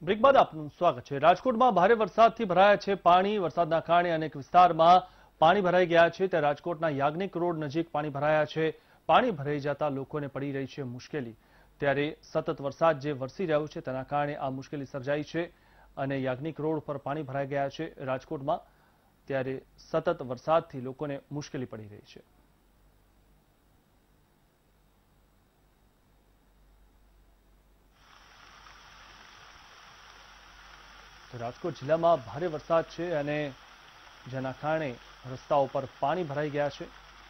Break બાદ આપનું સ્વાગત છે। રાજકોટમાં ભારે વરસાદથી ભરાયા છે પાણી। વરસાદના કારણે અનેક વિસ્તારમાં પાણી ભરાઈ ગયા છે। ત્યારે રાજકોટના યાજ્ઞિક રોડ નજીક પાણી ભરાયા છે। પાણી ભરાઈ જતા લોકોને પડી રહી છે મુશ્કેલી। ત્યારે સતત વરસાદ જે વરસી રહ્યો છે તેના કારણે આ મુશ્કેલી સર્જાઈ છે અને યાજ્ઞિક રોડ પર પાણી ભરાઈ ગયા છે રાજકોટમાં। ત્યારે સતત વરસાદથી લોકોને મુશ્કેલી પડી રહી છે। રાજકોટ જિલ્લામાં ભારે વરસાદ છે અને જેના કારણે રસ્તાઓ પર પાણી ભરાઈ ગયા છે।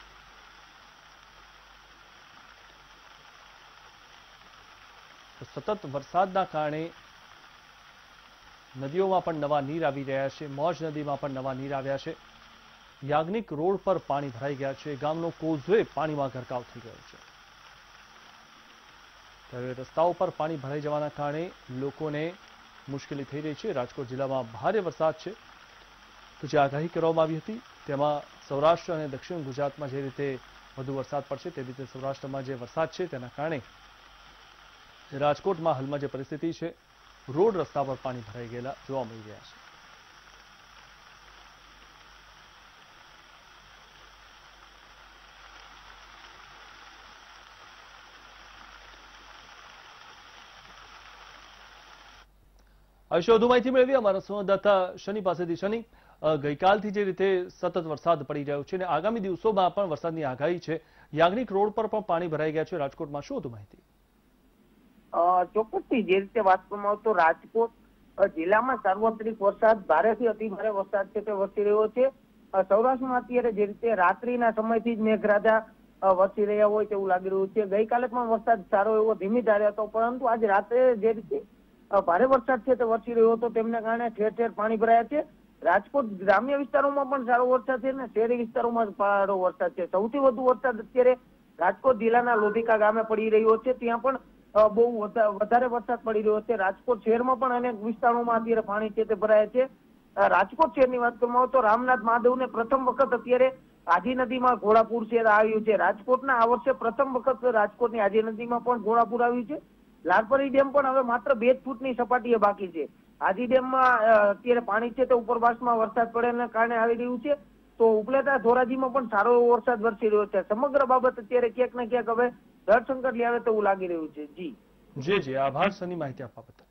સતત વરસાદના કારણે નદીઓમાં પણ નવા નીર આવી રહ્યા છે। મોજ નદીમાં પણ નવા નીર આવ્યા છે। યાજ્ઞિક રોડ પર પાણી ભરાઈ ગયા છે। ગામનો કોઝવે પાણીમાં ગરકાવ થઈ ગયો છે। ત્યારે રસ્તાઓ પર પાણી ભરાઈ જવાના કારણે લોકોને મુશ્કેલી થઈ રહી છે। રાજકોટ જિલ્લામાં ભારે વરસાદ છે તો જે આગાહી કરવામાં આવી હતી તેમાં સૌરાષ્ટ્ર અને દક્ષિણ ગુજરાતમાં જે રીતે વધુ વરસાદ પડશે તે રીતે સૌરાષ્ટ્રમાં જે વરસાદ છે તેના કારણે રાજકોટમાં હાલમાં જે પરિસ્થિતિ છે રોડ રસ્તા પર પાણી ભરાઈ ગયેલા જોવા મળી રહ્યા છે। આ વિશે વધુ માહિતી મેળવી અમારા સંવાદદાતા શનિ પાસેથી। શનિ, ગઈકાલથી જે રીતે સતત વરસાદ પડી રહ્યો છે અને આગામી દિવસોમાં પણ વરસાદની આગાહી છે, યાજ્ઞિક રોડ પર પણ પાણી ભરાઈ ગયા છે રાજકોટમાં, શું વધુ માહિતી? ચોક્કસથી જે રીતે વાત કરવામાં આવે તો રાજકોટ જિલ્લામાં સાર્વત્રિક વરસાદ, ભારેથી અતિ ભારે વરસાદ છે તે વરસી રહ્યો છે। સૌરાષ્ટ્રમાં અત્યારે જે રીતે રાત્રિના સમયથી જ મેઘરાજા વરસી રહ્યા હોય તેવું લાગી રહ્યું છે। ગઈકાલે પણ વરસાદ સારો એવો ધીમી ધારે હતો, પરંતુ આજે રાત્રે જે રીતે ભારે વરસાદ છે તે વરસી રહ્યો હતો તેમને કારણે ઠેર ઠેર પાણી ભરાયા છે। રાજકોટ ગ્રામ્ય વિસ્તારોમાં પણ સારો વરસાદ છે અને શહેરી વિસ્તારોમાં સારો વરસાદ છે। સૌથી વધુ વરસાદ અત્યારે રાજકોટ જિલ્લાના લોધિકા ગામે પડી રહ્યો છે, ત્યાં પણ બહુ વધારે વરસાદ પડી રહ્યો છે। રાજકોટ શહેરમાં પણ અનેક વિસ્તારોમાં અત્યારે પાણી છે તે ભરાયા છે। રાજકોટ શહેરની વાત કરવામાં આવે તો રામનાથ મહાદેવને પ્રથમ વખત અત્યારે આજી નદીમાં ઘોડાપુર છે આવ્યું છે। રાજકોટના આ વર્ષે પ્રથમ વખત રાજકોટની આજી નદીમાં પણ ઘોડાપુર આવ્યું છે। લાલપરી ડેમ પણ હવે માત્ર 2 ફૂટની સપાટીએ બાકી છે। આજી ડેમમાં અત્યારે પાણી છે તે ઉપરવાસમાં વરસાદ પડવાના કારણે આવી રહ્યું છે, તો ઉપલેટા ધોરાજીમાં પણ સારો એવો વરસાદ વરસી રહ્યો છે। સમગ્ર બાબત અત્યારે ક્યાંક ને ક્યાંક હવે જળસંકટ લાવે તેવું લાગી રહ્યું છે। જી જી આભાર શનિ, માહિતી આપવા બદલ।